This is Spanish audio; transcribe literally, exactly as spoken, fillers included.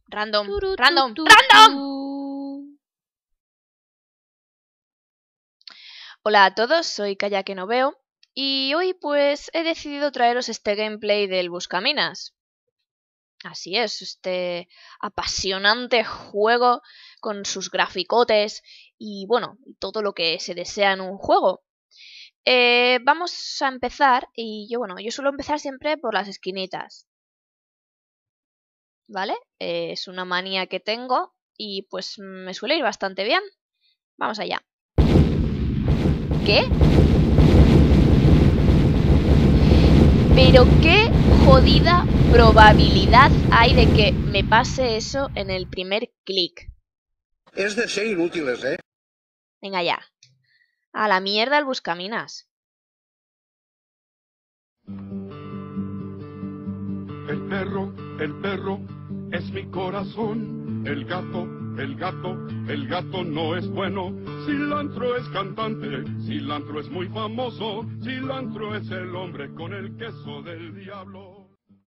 Random, Turu, tu, random, tu, random. tu. Hola a todos, soy Kaya que no veo y hoy pues he decidido traeros este gameplay del Buscaminas. Así es, este apasionante juego con sus graficotes y bueno, todo lo que se desea en un juego. Eh, vamos a empezar y yo bueno, yo suelo empezar siempre por las esquinitas. ¿Vale? Eh, es una manía que tengo y pues me suele ir bastante bien. Vamos allá. ¿Qué? Pero qué jodida probabilidad hay de que me pase eso en el primer clic. Es de ser inútiles, ¿eh? Venga ya. A la mierda el Buscaminas. El perro, el perro, es mi corazón. El gato, el gato, el gato no es bueno. Cilantro es cantante, cilantro es muy famoso. Cilantro es el hombre con el queso del diablo.